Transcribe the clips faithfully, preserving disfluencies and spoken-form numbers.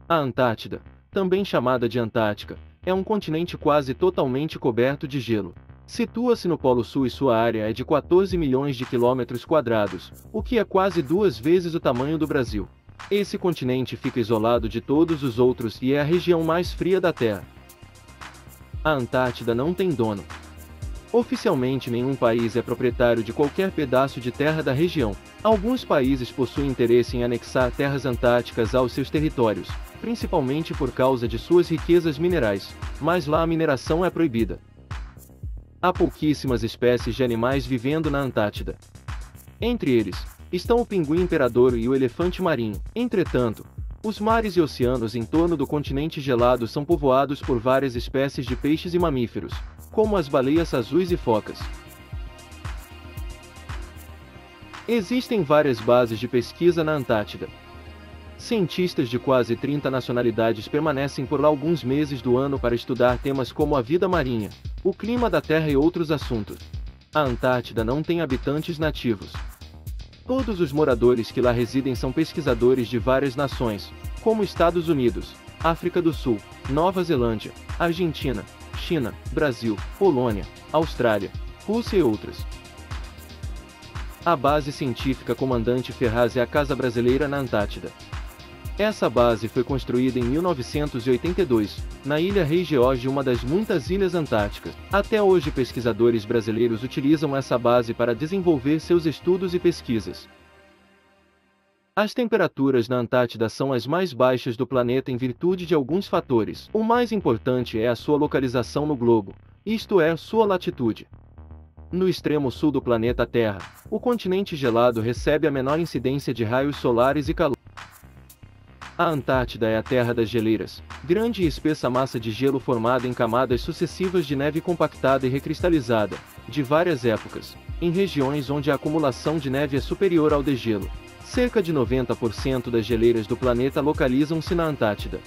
A Antártida, também chamada de Antártica, é um continente quase totalmente coberto de gelo. Situa-se no Polo Sul e sua área é de quatorze milhões de quilômetros quadrados, o que é quase duas vezes o tamanho do Brasil. Esse continente fica isolado de todos os outros e é a região mais fria da Terra. A Antártida não tem dono. Oficialmente nenhum país é proprietário de qualquer pedaço de terra da região. Alguns países possuem interesse em anexar terras antárticas aos seus territórios, principalmente por causa de suas riquezas minerais, mas lá a mineração é proibida. Há pouquíssimas espécies de animais vivendo na Antártida. Entre eles, estão o pinguim imperador e o elefante marinho. Entretanto, os mares e oceanos em torno do continente gelado são povoados por várias espécies de peixes e mamíferos, como as baleias azuis e focas. Existem várias bases de pesquisa na Antártida. Cientistas de quase trinta nacionalidades permanecem por lá alguns meses do ano para estudar temas como a vida marinha, o clima da Terra e outros assuntos. A Antártida não tem habitantes nativos. Todos os moradores que lá residem são pesquisadores de várias nações, como Estados Unidos, África do Sul, Nova Zelândia, Argentina, China, Brasil, Polônia, Austrália, Rússia e outras. A Base Científica Comandante Ferraz é a casa brasileira na Antártida. Essa base foi construída em mil novecentos e oitenta e dois, na Ilha Rei George, uma das muitas ilhas antárticas. Até hoje pesquisadores brasileiros utilizam essa base para desenvolver seus estudos e pesquisas. As temperaturas na Antártida são as mais baixas do planeta em virtude de alguns fatores. O mais importante é a sua localização no globo, isto é, sua latitude. No extremo sul do planeta Terra, o continente gelado recebe a menor incidência de raios solares e calor. A Antártida é a terra das geleiras, grande e espessa massa de gelo formada em camadas sucessivas de neve compactada e recristalizada, de várias épocas, em regiões onde a acumulação de neve é superior ao degelo. Cerca de noventa por cento das geleiras do planeta localizam-se na Antártida.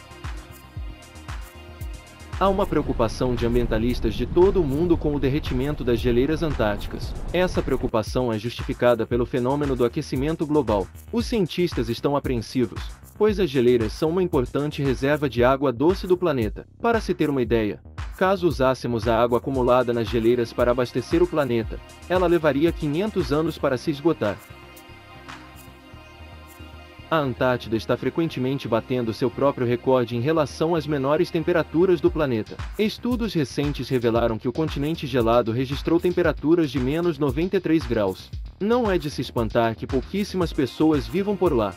Há uma preocupação de ambientalistas de todo o mundo com o derretimento das geleiras antárticas. Essa preocupação é justificada pelo fenômeno do aquecimento global. Os cientistas estão apreensivos, pois as geleiras são uma importante reserva de água doce do planeta. Para se ter uma ideia, caso usássemos a água acumulada nas geleiras para abastecer o planeta, ela levaria quinhentos anos para se esgotar. A Antártida está frequentemente batendo seu próprio recorde em relação às menores temperaturas do planeta. Estudos recentes revelaram que o continente gelado registrou temperaturas de menos noventa e três graus. Não é de se espantar que pouquíssimas pessoas vivam por lá.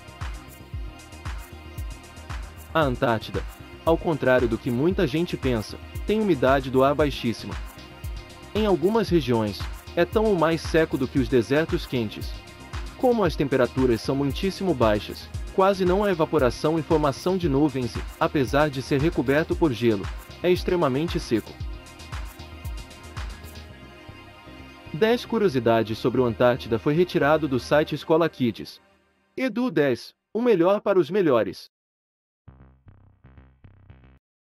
A Antártida, ao contrário do que muita gente pensa, tem umidade do ar baixíssima. Em algumas regiões, é tão ou mais seco do que os desertos quentes. Como as temperaturas são muitíssimo baixas, quase não há evaporação e formação de nuvens e, apesar de ser recoberto por gelo, é extremamente seco. dez curiosidades sobre o Antártida foi retirado do site Escola Kids. Edu dez, o melhor para os melhores.